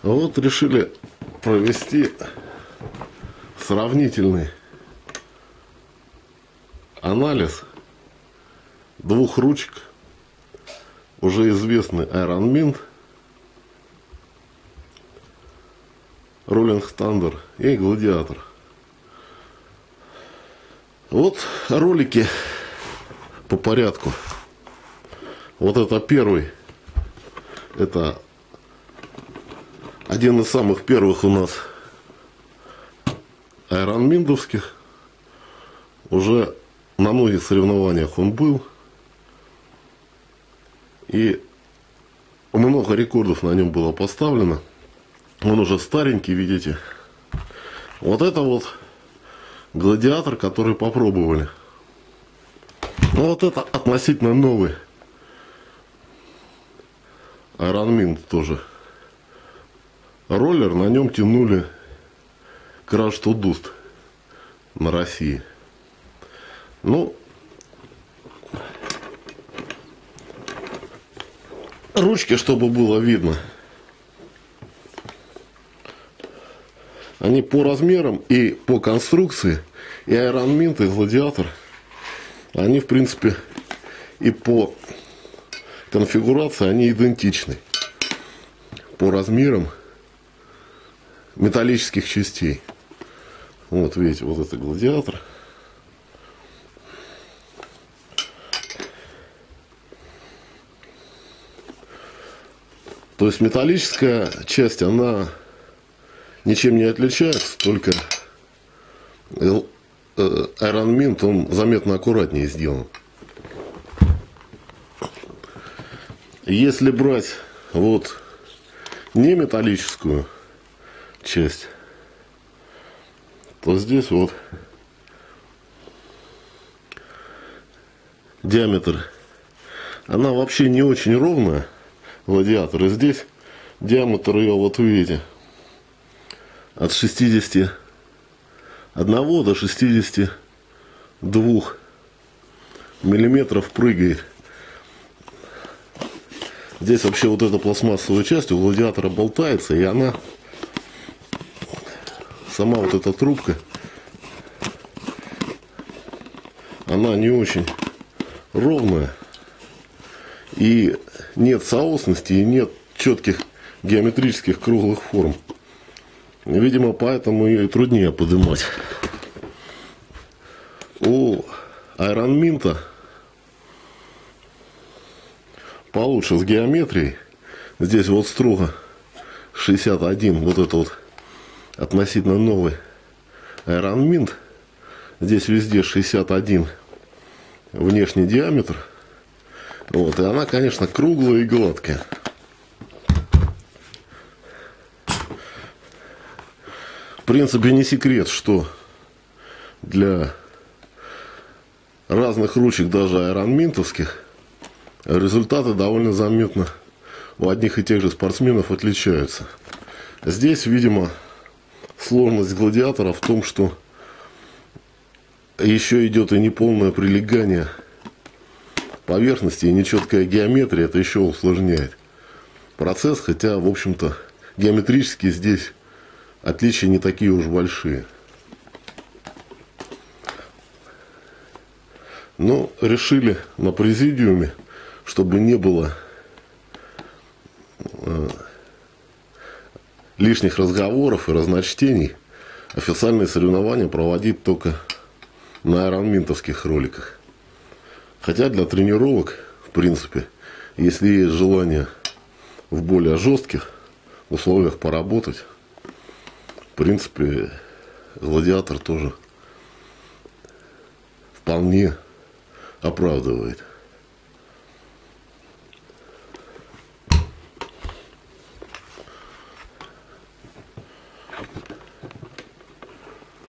Вот решили провести сравнительный анализ двух ручек уже известный Iron Mint, Rolling Thunder и Gladiator. Вот ролики по порядку. Вот это первый. Это один из самых первых у нас Iron Mint'овских. Уже на многих соревнованиях он был. И много рекордов на нем было поставлено. Он уже старенький, видите. Вот это вот Гладиатор, который попробовали. Ну, вот это относительно новый Iron Mint тоже. Роллер, на нем тянули Crash to Dust на России. Ну, ручки, чтобы было видно, они по размерам и по конструкции, и Iron Mint, и Gladiator, они, в принципе, и по конфигурации, они идентичны. По размерам металлических частей. Вот, видите, вот это Gladiator. То есть металлическая часть, она ничем не отличается, только Iron Mint, он заметно аккуратнее сделан. Если брать вот не металлическую часть, то здесь вот диаметр, она вообще не очень ровная, Гладиатор, и здесь диаметр ее, вот видите, от 61 до 62 миллиметров прыгает. Здесь вообще вот эта пластмассовая часть у Гладиатора болтается, и она, сама вот эта трубка, она не очень ровная, и нет соосности, и нет четких геометрических круглых форм. Видимо, поэтому ее и труднее поднимать. У Iron Mint получше с геометрией. Здесь вот строго 61, вот это вот относительно новый Iron Mint. Здесь везде 61 внешний диаметр. Вот, и она, конечно, круглая и гладкая. В принципе, не секрет, что для разных ручек, даже Iron Mint'овских, результаты довольно заметно у одних и тех же спортсменов отличаются. Здесь, видимо, сложность Гладиатора в том, что еще идет и неполное прилегание поверхности, и нечеткая геометрия, это еще усложняет процесс, хотя, в общем-то, геометрически здесь отличия не такие уж большие. Но решили на президиуме, чтобы не было лишних разговоров и разночтений, официальные соревнования проводить только на Iron Mint'овских роликах. Хотя для тренировок, в принципе, если есть желание в более жестких условиях поработать, в принципе, Гладиатор тоже вполне оправдывает.